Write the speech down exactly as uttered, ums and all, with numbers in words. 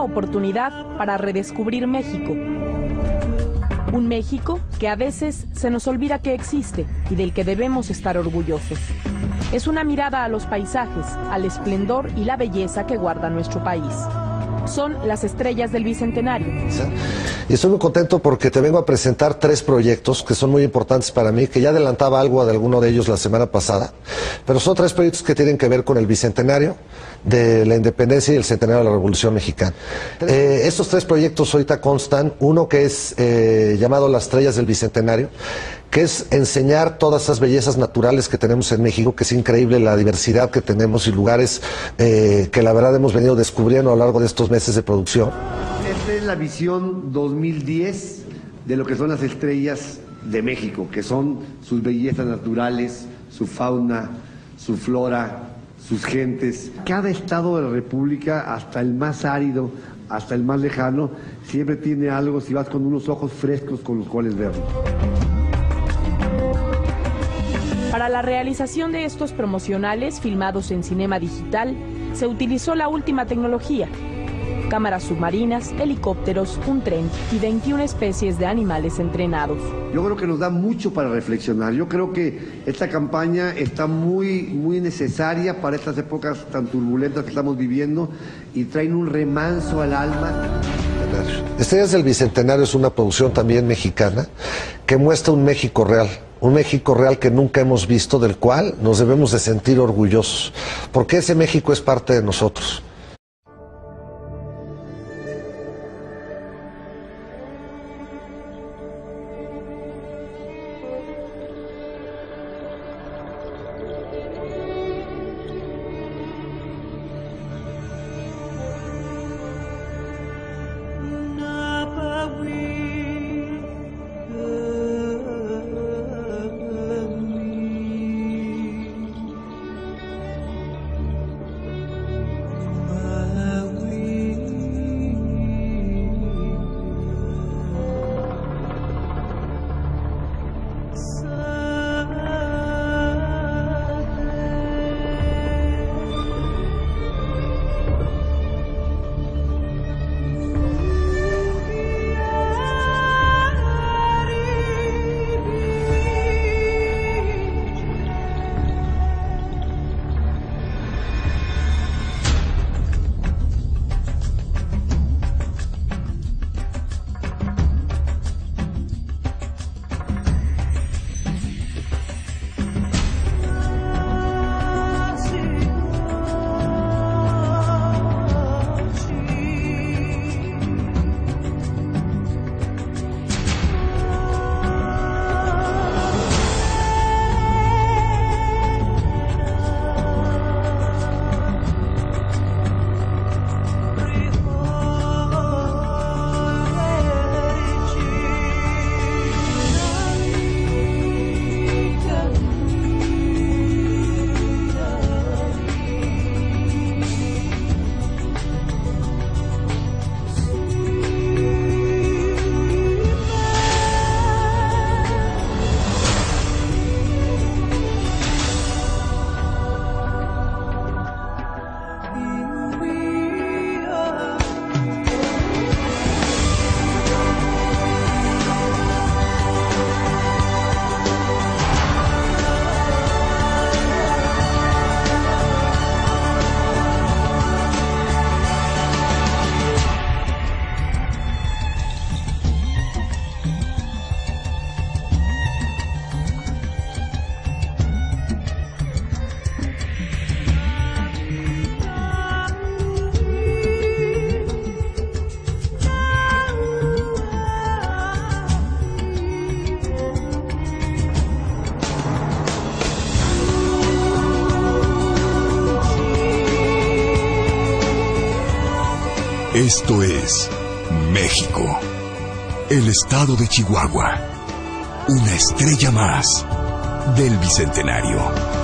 una oportunidad para redescubrir México. Un México que a veces se nos olvida que existe y del que debemos estar orgullosos. Es una mirada a los paisajes, al esplendor y la belleza que guarda nuestro país. Son las estrellas del Bicentenario. Y estoy muy contento porque te vengo a presentar tres proyectos que son muy importantes para mí, que ya adelantaba algo de alguno de ellos la semana pasada, pero son tres proyectos que tienen que ver con el Bicentenario de la Independencia y el Centenario de la Revolución Mexicana. Eh, estos tres proyectos ahorita constan, uno que es eh, llamado Las Estrellas del Bicentenario, que es enseñar todas esas bellezas naturales que tenemos en México, que es increíble la diversidad que tenemos y lugares eh, que la verdad hemos venido descubriendo a lo largo de estos meses de producción. Esta es la visión dos mil diez de lo que son las estrellas de México, que son sus bellezas naturales, su fauna, su flora, sus gentes. Cada estado de la República, hasta el más árido, hasta el más lejano, siempre tiene algo, si vas con unos ojos frescos con los cuales verlo. Para la realización de estos promocionales filmados en cinema digital, se utilizó la última tecnología: cámaras submarinas, helicópteros, un tren y veintiuna especies de animales entrenados. Yo creo que nos da mucho para reflexionar. Yo creo que esta campaña está muy, muy necesaria para estas épocas tan turbulentas que estamos viviendo y traen un remanso al alma. Estrellas del Bicentenario es una producción también mexicana que muestra un México real. Un México real que nunca hemos visto, del cual nos debemos de sentir orgullosos, porque ese México es parte de nosotros. Esto es México, el estado de Chihuahua, una estrella más del Bicentenario.